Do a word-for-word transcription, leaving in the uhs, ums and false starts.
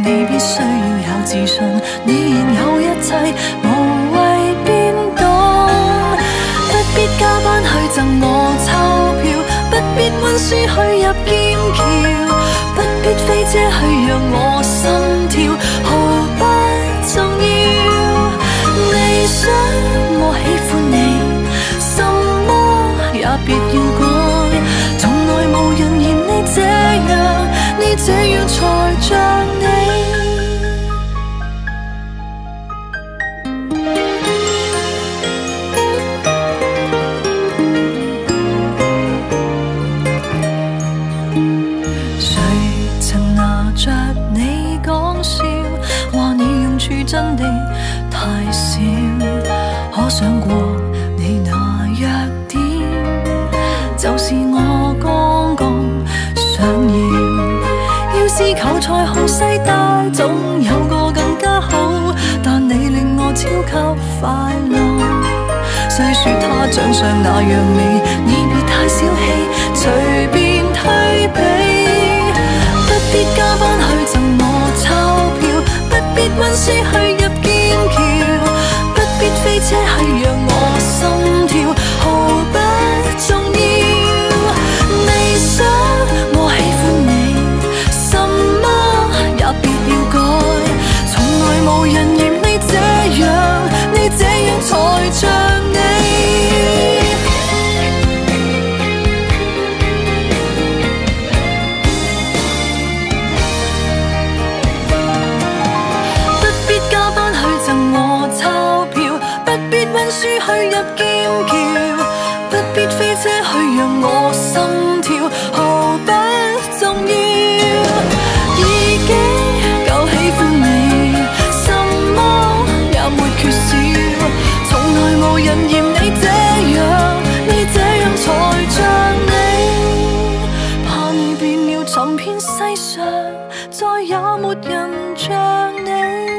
你必須要有自信，你現有一切，無謂變動。不必加班去贈我鈔票，不必溫書去入劍橋，不必飛車去讓我心跳，毫不重要。你想我喜歡你，什麼也別要改，從來無人嫌你這樣，你這樣才像你。真的太少，可想過你那弱點，就是我剛剛想要。要是求彩虹世界總有個更加好，但你令我超級快樂。雖說他長相那樣美，你別太小氣，隨便推避。不必加班去贈我鈔票，不必溫書去入劍橋，不必飛車去讓我心跳，毫不重要。你想我喜歡你，什麼也別要改，從來無人嫌你這樣，你這樣才像你。溫書去入劍橋，不必飛車去讓我心跳，毫不重要。已經夠喜歡你，什麼也沒缺少，從來無人嫌你這樣，你這樣才像你。怕你變了尋遍世上，再也沒人像你。